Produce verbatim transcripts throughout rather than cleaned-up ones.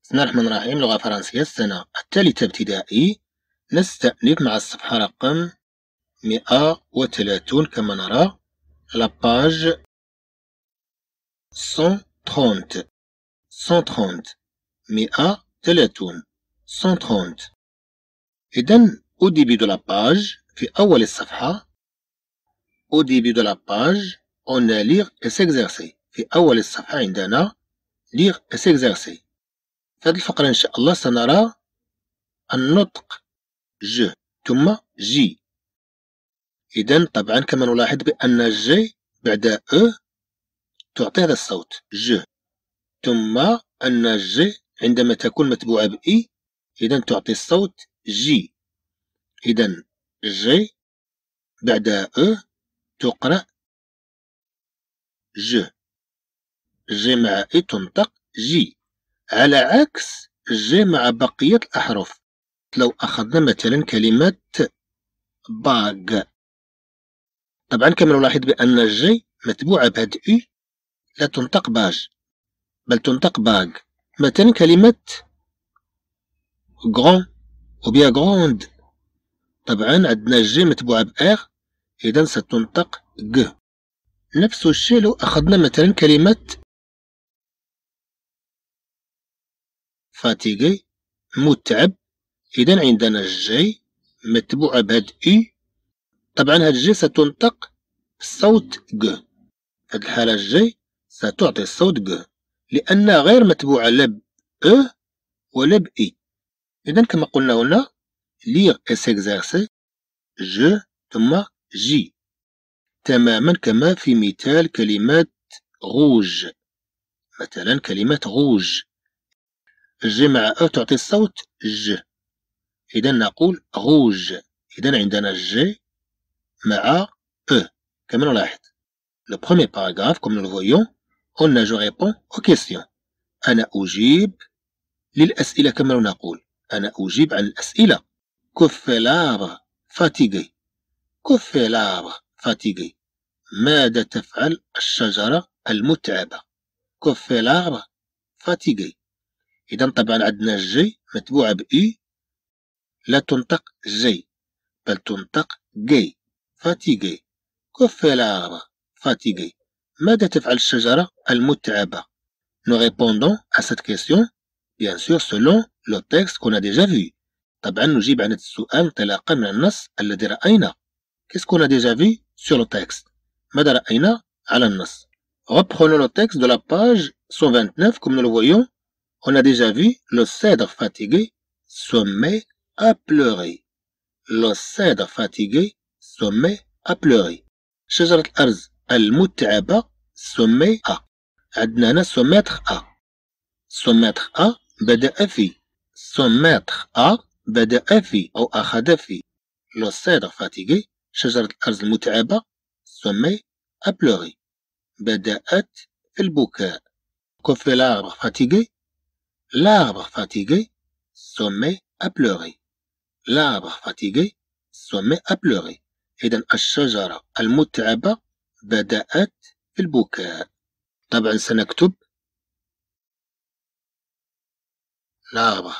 بسم الله الرحمن الرحيم. لغة فرنسية السنة الثالثة ابتدائي. نستأنف مع الصفحة رقم مئة وثلاثون كما نرى لا باج مئة وثلاثين مئة وثلاثين مئة وثلاثون مئة وثلاثين. إذن au début de la page في أول الصفحة au début de la page on a lire et s'exercer. في أول الصفحة عندنا lire et s'exercer. في هذه الفقرة إن شاء الله سنرى النطق ج ثم جي. إذن طبعا كما نلاحظ بأن جي بعد أ تعطي هذا الصوت ج، ثم أن جي عندما تكون متبوعة بإي إذن تعطي الصوت جي. إذن جي بعد أ تقرأ ج، جي مع إي تنطق جي، على عكس جي مع بقية الأحرف. لو أخذنا مثلا كلمة باغ، طبعا كما نلاحظ بأن الجي متبوعة بهاد إي لا تنطق باج بل تنطق باغ. مثلا كلمة غران أو بيا غروند، طبعا عندنا الجي متبوعة بآغ إذا ستنطق غ. نفس الشيء لو أخذنا مثلا كلمة فاتيغي متعب، إذا عندنا الجي متبوعة بهاد إي، طبعا هاد الجي ستنطق بالصوت غ. في هاد الحالة الجي ستعطي الصوت غ لأنها غير متبوعة لا ب أ ولا ب إي. إذا كما قلنا هنا lire et s'exercer ج ثم جي، تماما كما في مثال كلمة غوج. مثلا كلمة غوج الجي مع أ تعطي الصوت ج، إذا نقول غوج. إذا عندنا الجي مع أ كما نلاحظ. Le premier paragraphe, comme nous le voyons, on a je réponds aux questions. أنا أجيب للأسئلة كما نقول، أنا أجيب عن الأسئلة. Que fait l'arbre fatigué؟ Que fait l'arbre fatigué؟ ماذا تفعل الشجرة المتعبة؟ Que fait l'arbre fatigué؟ إذا طبعا عندنا الجي متبوعة بإي لا تنطق جي بل تنطق جي. fatigué. Que fait l'arbre fatigué؟ ماذا تفعل الشجرة المتعبة؟ Nous répondons à cette question bien sûr selon le texte qu'on a déjà vu. طبعا نجيب عن هذا السؤال انطلاقا من النص الذي رأينا. Qu'est-ce qu'on a déjà vu sur le texte؟ ماذا رأينا على النص؟ Reprenons le texte de la page cent vingt-neuf. Comme nous le voyons, on a déjà vu le cèdre fatigué se met à pleurer. Le cèdre fatigué se met à pleurer. شجرة الأرز المتعبة se met à. عندنا هنا se mettre à. se mettre à بدأ في. se mettre à بدأ في أو أخذ في. Le cèdre fatigué شجرة الأرز المتعبة se met à pleurer بدأت في البكاء. Que fait l'arbre fatigué؟ L'arbre fatigué se met à pleurer. L'arbre fatigué se met à pleurer. إذن الشجرة المتعبة بدأت في البكاء. طبعا سنكتب l'arbre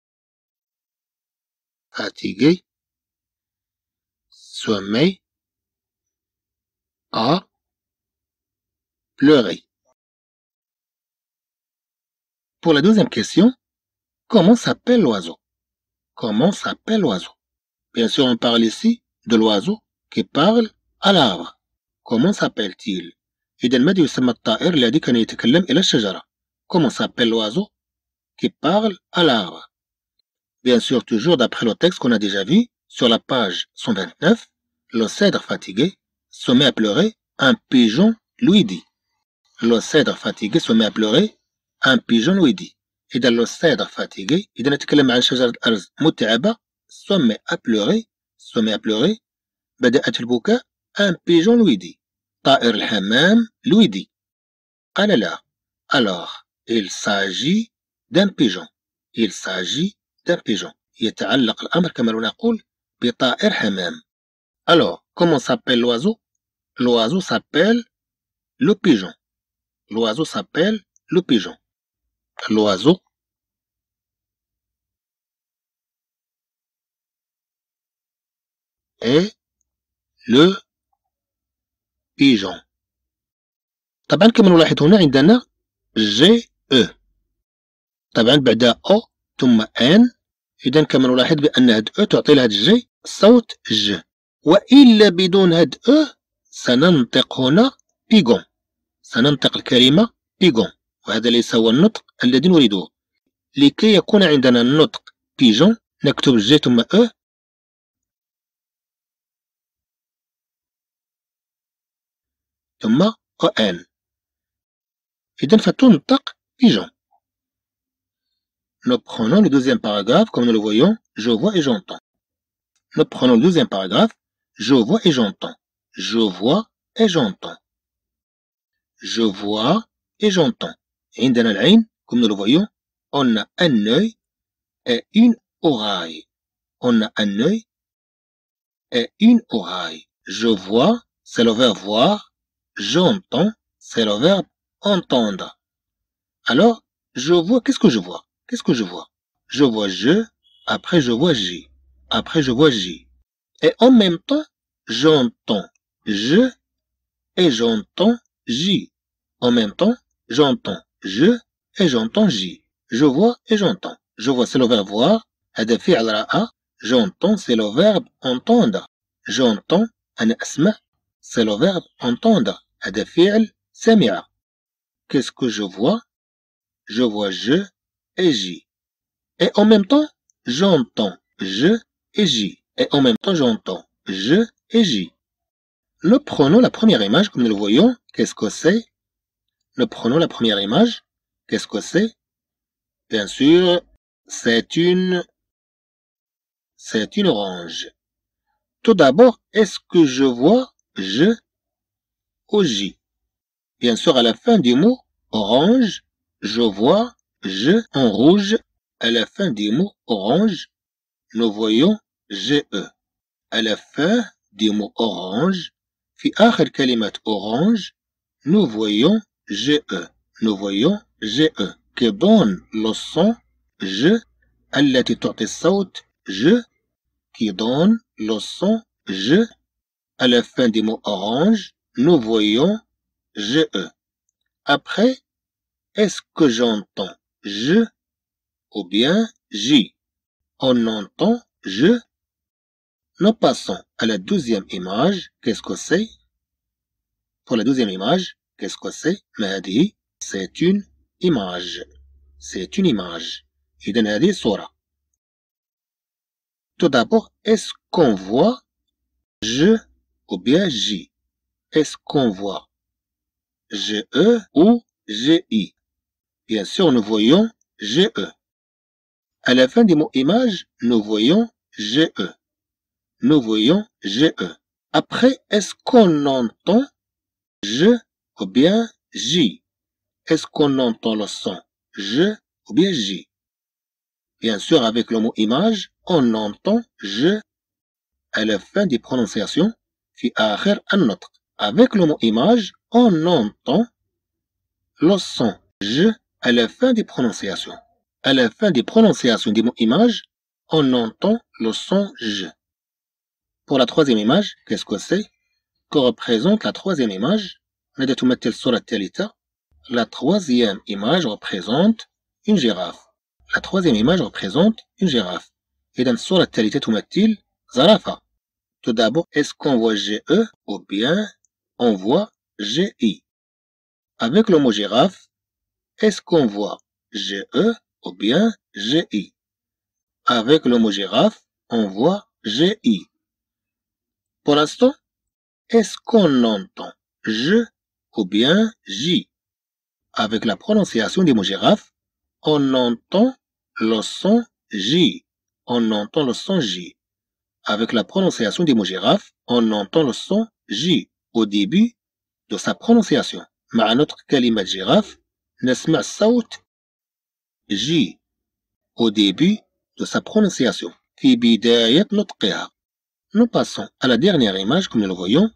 fatigué se met à pleurer. Pour la deuxième question, comment s'appelle l'oiseau? Comment s'appelle l'oiseau? Bien sûr, on parle ici de l'oiseau qui parle à l'arbre. Comment s'appelle-t-il? إذا ماذا يسمى الطائر الذي كان يتكلم إلى الشجرة؟ Comment s'appelle l'oiseau qui parle à l'arbre? Bien sûr, toujours d'après le texte qu'on a déjà vu sur la page cent vingt-neuf, le cèdre fatigué se met à pleurer, un pigeon lui dit. Le cèdre fatigué se met à pleurer, un pigeon lui dit. إذا le cèdre fatigué إذا نتكلم عن شجرة أرز متعبة se met à pleurer se met à pleurer بدأت البكاء un pigeon lui dit. طائر الحمام lui dit. قال لا. Alors il s'agit d'un pigeon. il s'agit d'un pigeon. يتعلق الأمر كما نقول بطائر حمام. Alors comment s'appelle l'oiseau? L'oiseau s'appelle le pigeon. L'oiseau s'appelle le pigeon. L'oiseau et le pigeon. طبعا كما نلاحظ هنا عندنا جي او. طبعا بعد او ثم ان. إذا كما نلاحظ بأن هاد او تعطي لهاد الجي الصوت ج. وإلا بدون هاد او سننطق هنا بيغون. سننطق الكلمة بيغون، وهذا ليس هو النطق الذي نريده. لكي يكون عندنا النطق بيجون نكتب جي ثم او ثم او ان. إذن فتنطق pigeon. Nous prenons le deuxième paragraphe, comme nous le voyons, je vois et j'entends. Nous prenons le deuxième paragraphe, je vois et j'entends. Je vois et j'entends. Je vois et j'entends. عندنا العين, comme nous le voyons, on a un œil et une oreille. On a un œil et une oreille. Je vois, c'est le verbe voir. J'entends, c'est le verbe entendre. Alors, je vois, qu'est-ce que je vois? Qu'est-ce que je vois? Je vois je, après je vois j, après je vois j. Et en même temps, j'entends je et j'entends j. En même temps, j'entends je et j'entends j. Je vois et j'entends. Je vois, c'est le verbe voir. هذا فعل رأى. J'entends, c'est le verbe entendre. J'entends, أنا أسمع, c'est le verbe entendre. هذا فعل سمع. Qu'est-ce que je vois? Je vois je et j. Et en même temps, j'entends je et j. Et en même temps, j'entends je et j. Nous prenons la première image, comme nous le voyons. Qu'est-ce que c'est? Nous prenons la première image. Qu'est-ce que c'est? Bien sûr, c'est une... c'est une orange. Tout d'abord, est-ce que je vois je ou j? Bien sûr, à la fin du mot orange, je vois je en rouge. À la fin du mot orange, nous voyons G E. À la fin du mot orange, في آخر كلمة orange, nous voyons G E. Nous voyons G E qui donne le son J التي تعطي الصوت J qui donne le son J. À la fin du mot orange, nous voyons G E. Après, est-ce que j'entends J ou bien J? On entend je. Nous passons à la deuxième image. Qu'est-ce que c'est? Pour la deuxième image, qu'est-ce que c'est? C'est une image. C'est une image. إذن هذه صورة. Tout d'abord, est-ce qu'on voit je ou bien j? Est-ce qu'on voit G E ou G I? Bien sûr, nous voyons G E. À la fin du mot image, nous voyons G E. Nous voyons G E. Après, est-ce qu'on entend J ou bien J? Est-ce qu'on entend le son J ou bien J? Bien sûr, avec le mot image, on entend J à la fin des prononciations. في آخر النطق. Avec le mot image, on entend le son J à la fin des prononciations. À la fin des prononciations des mots image, on entend le son J. Pour la troisième image, qu'est-ce que c'est? Que représente la troisième image? ماذا تمثل الصورة الثالثة? La troisième image représente une girafe. La troisième image représente une girafe. إذن الصورة الثالثة تمثل زرافة. Tout d'abord, est-ce qu'on voit G E ou bien on voit G I? Avec le mot girafe, est-ce qu'on voit G E ou bien G I? Avec le mot girafe, on voit G I. Pour l'instant, est-ce qu'on entend J ou bien J? Avec la prononciation des mots girafe, on entend le son J. On entend le son J. Avec la prononciation des mots girafe, on entend le son J au début de sa prononciation. مع نطق كلمة girafe, نسمع صوت J au début de sa prononciation. في بداية نطقها. Nous passons à la dernière image, comme nous le voyons.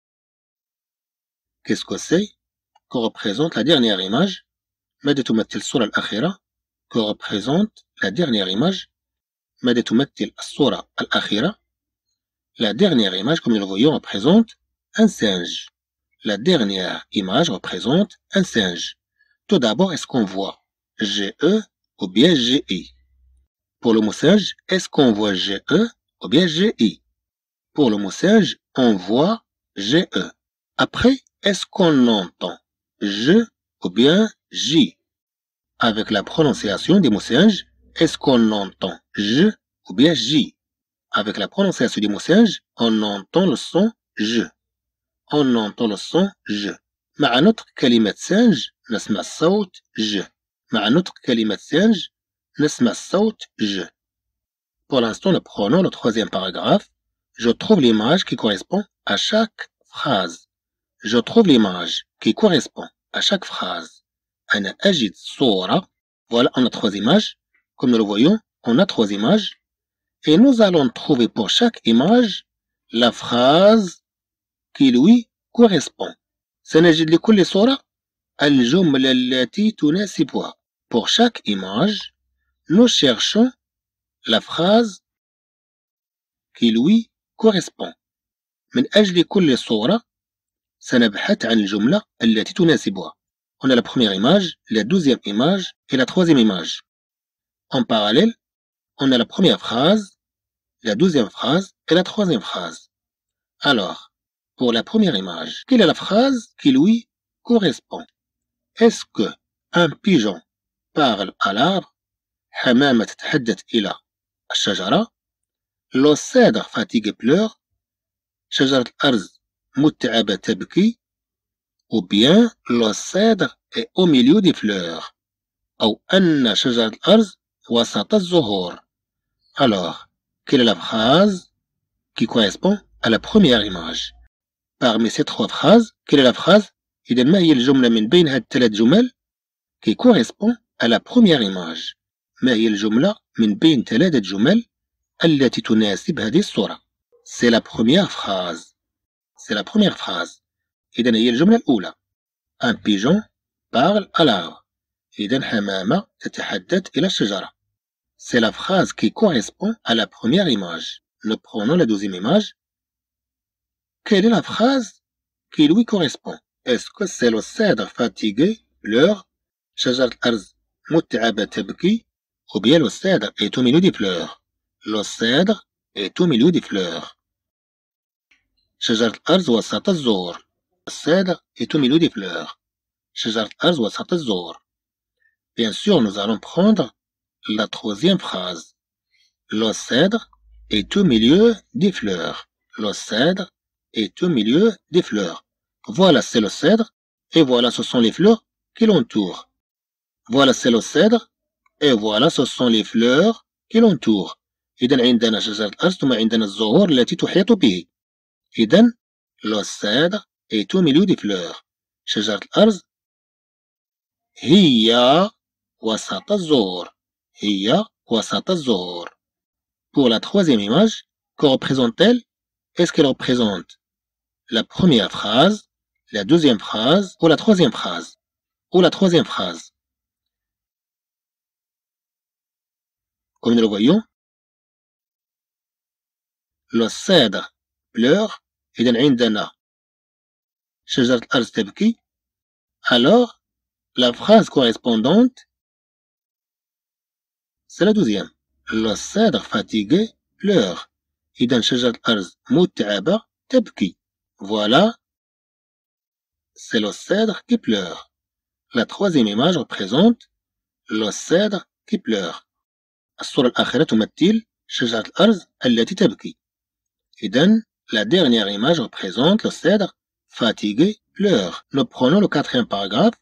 Qu'est-ce que c'est? Que représente la dernière image? ماذا تمثل الصورة الأخيرة؟ Que représente la dernière image? ماذا تمثل الصورة الأخيرة؟ La dernière image, comme nous le voyons, représente un singe. La dernière image représente un singe. Tout d'abord, est-ce qu'on voit G E ou bien G I? Pour le mot singe, est-ce qu'on voit G E ou bien G I? Pour le mot singe, on voit G E. Après, est-ce qu'on entend je ou bien J? Avec la prononciation des mots singes, est-ce qu'on entend je ou bien J? Avec la prononciation des mots singes, on entend le son je. On entend le son je. مع نطق كلمة singe نسمع الصوت ج. مع نطق كلمة singe نسمع الصوت ج. Pour l'instant, nous prenons le troisième paragraphe. Je trouve l'image qui correspond à chaque phrase. Je trouve l'image qui correspond à chaque phrase. أنا أجد صورة. Voilà, on a trois images. Comme nous le voyons, on a trois images. Et nous allons trouver pour chaque image la phrase qui lui correspond. سنجد لكل صورة الجملة التي تناسبها. Pour chaque image, nous cherchons la phrase qui lui correspond. من أجل كل صورة سنبحث عن الجملة التي تناسبها. On a la première image, la deuxième image et la troisième image. En parallèle, on a la première phrase, la deuxième phrase et la troisième phrase. Alors, pour la première image, quelle est la phrase qui lui correspond? Est-ce que un pigeon parle à l'arbre? حمامة تتحدث إلى الشجرة. Le cèdre fatigué pleure. شجرة الأرز متعبة تبكي. Ou bien le cèdre est au milieu des fleurs. أو أن شجرة الأرز وسط الزهور. Alors, quelle est la phrase qui correspond à la première image? Parmi ces trois phrases, quelle est la phrase? إذا ما هي الجملة من بين هاد الثلاث جمل qui correspond à la première image؟ ما هي الجملة من بين ثلاثة جمل التي تناسب هذه الصورة؟ C'est la première phrase. C'est la première phrase. إذا هي الجملة الأولى. Un pigeon parle à l'arbre. إذا حمامة تتحدث إلى الشجرة. C'est la phrase qui correspond à la première image. Nous prenons la deuxième image. Quelle est la phrase qui lui correspond? Est-ce que c'est le cèdre fatigué pleure? شجرة الأرز متعبة تبكي. Ou bien le cèdre est au milieu des fleurs. Le cèdre est au milieu des fleurs. شجرة الأرز وسط الزهور. Le cèdre est au milieu des fleurs. شجرة الأرز وسط الزهور. Bien sûr, nous allons prendre la troisième phrase. Le cèdre est au milieu des fleurs. Le cèdre est au milieu des fleurs. Voilà, c'est le cèdre. Et voilà, ce sont les fleurs qui l'entourent. Voilà, c'est le cèdre. Et voilà, ce sont les fleurs qui l'entourent. إذن عندنا شجرة الأرز ثم عندنا الزهور التي تحيط به. إذن le cèdre est au milieu des fleurs. شجرة الأرز هي وسط الزهور. هي وسط الزهور. Pour la troisième image, que représente-t-elle? Est-ce qu'elle représente la première phrase, la deuxième phrase ou la troisième phrase? Ou la troisième phrase? Comme nous le voyons, le cèdre pleure. إذن عندنا شجرة الأرز تبكي. Alors, la phrase correspondante, c'est la deuxième. Le cèdre fatigué pleure. إذن شجرة الأرز متعبة تبكي. Voilà, c'est le cèdre qui pleure. La troisième image représente le cèdre qui pleure. الصورة الأخيرة تمثل شجرة الأرز التي تبكي. إذن la dernière image représente le cèdre fatigué pleure. Nous prenons le quatrième paragraphe.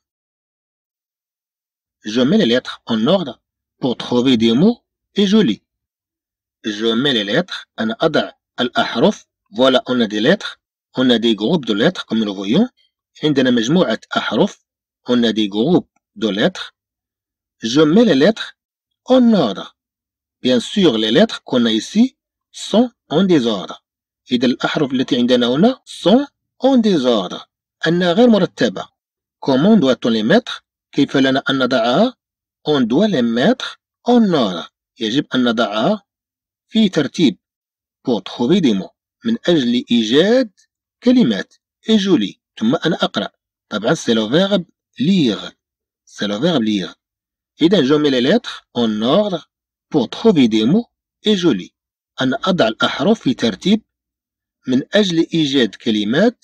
Je mets les lettres en ordre pour trouver des mots et je lis. Je mets les lettres. أنا أضع الأحرف. Voilà, on a des lettres. On a des groupes de lettres comme nous le voyons. عندنا مجموعة أحرف. On a des groupes de lettres. Je mets les lettres en ordre. Bien sûr, les lettres qu'on a ici sont en désordre. إذا الأحرف التي عندنا هنا sont en désordre. أنها غير مرتبة. Comment doit-on les mettre? كيف لنا أن نضعها؟ On doit les mettre en ordre. يجب أن نضعها في ترتيب pour trouver des mots. من أجل إيجاد كلمات. et joli. ثم أنا أقرأ. طبعا c'est le verbe lire. c'est le verbe lire. إذا je mets les lettres en ordre pour trouver des mots et joli. أنا أضع الأحرف في ترتيب من أجل إيجاد كلمات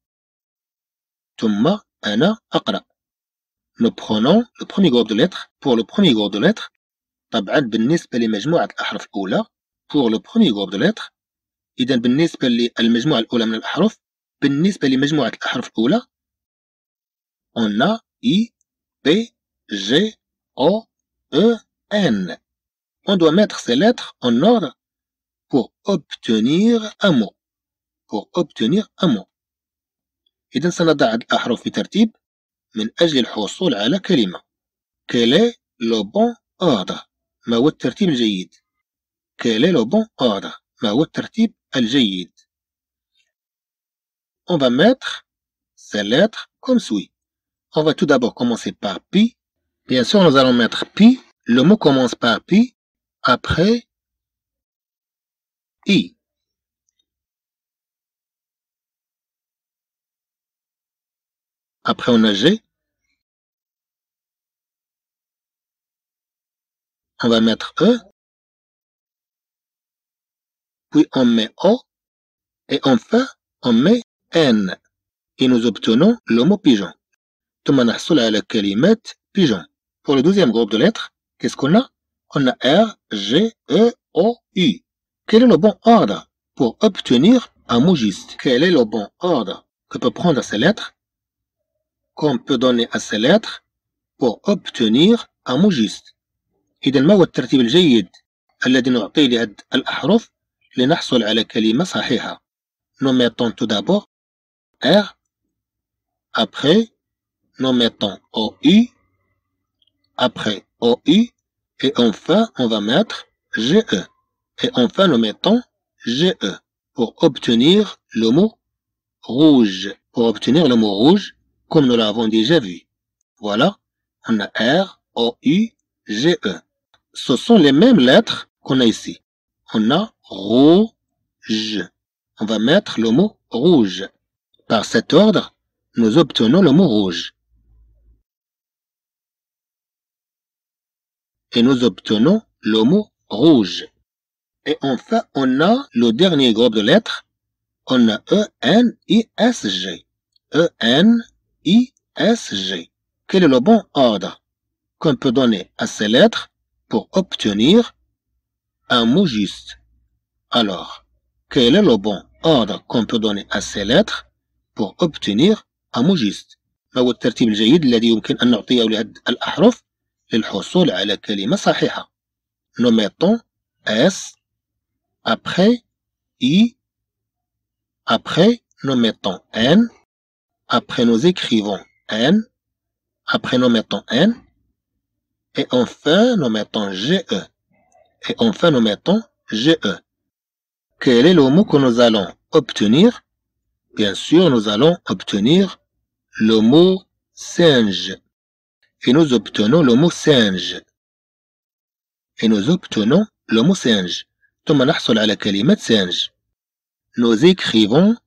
ثم أنا أقرأ. Nous prenons le premier groupe de lettres. Pour le premier groupe de lettres طبعا بالنسبة لمجموعة الأحرف الأولى pour le premier groupe de lettres. إذا بالنسبة للمجموعة الأولى من الأحرف بالنسبة لمجموعة الأحرف الأولى on a I, P, G, O, E, N. On doit mettre ces lettres en ordre pour obtenir un mot. Pour obtenir un mot. إذا سنضع الأحرف في ترتيب من أجل الحصول على كلمة. Quel est le bon ordre؟ ما هو الترتيب الجيد؟ Quel est le bon ordre؟ ما هو الترتيب الجيد؟ On va mettre ces lettres comme suit. On va tout d'abord commencer par Pi. Bien sûr, nous allons mettre Pi. Le mot commence par Pi. Après, I. Après, on a G. On va mettre E. Puis, on met O. Et enfin, on met N. Et nous obtenons le mot pigeon. ثم نحصل على كلمة pigeon. Pour le deuxième groupe de lettres, qu'est-ce qu'on a? On a R, G, E, O, U. Quel est le bon ordre pour obtenir un mot juste? Quel est le bon ordre que peut prendre ces lettres? Qu'on peut donner à ces lettres pour obtenir un mot juste. إذا ما هو الترتيب الجيد الذي نعطيه لهذه الأحرف لنحصل على كلمة صحيحة؟ Nous mettons tout d'abord R. Après, nous mettons O U. Après O U. Et enfin, on va mettre G E. Et enfin, nous mettons G E pour obtenir le mot rouge. Pour obtenir le mot rouge, comme nous l'avons déjà vu. Voilà, on a R, O U, G E. Ce sont les mêmes lettres qu'on a ici. On a rouge. On va mettre le mot rouge. Par cet ordre, nous obtenons le mot rouge. Et nous obtenons le mot rouge. Et enfin, on a le dernier groupe de lettres. On a E, N, I, S, G. E, N, I, S, G. Quel est le bon ordre qu'on peut donner à ces lettres pour obtenir un mot juste? Alors, quel est le bon ordre qu'on peut donner à ces lettres pour obtenir un mot juste؟ ما هو الترتيب الجيد الذي يمكن أن نعطيه لهذه الأحرف للحصول على كلمة صحيحة؟ Nous mettons S, après I, après nous mettons N, après nous écrivons N, après nous mettons N, et enfin nous mettons G E, et enfin nous mettons G E. Quel est le mot que nous allons obtenir? Bien sûr, nous allons obtenir le mot singe. Et nous obtenons le mot singe. Et nous obtenons le mot singe. ثم نحصل على كلمة singe. Nous écrivons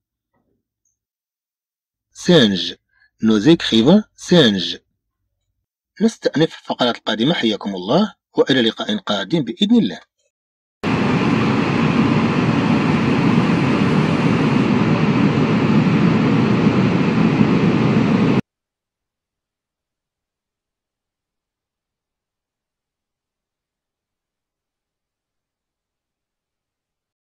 singe. Nous écrivons singe. نستأنف الفقرات القادمة. حياكم الله وإلى لقاء قادم بإذن الله.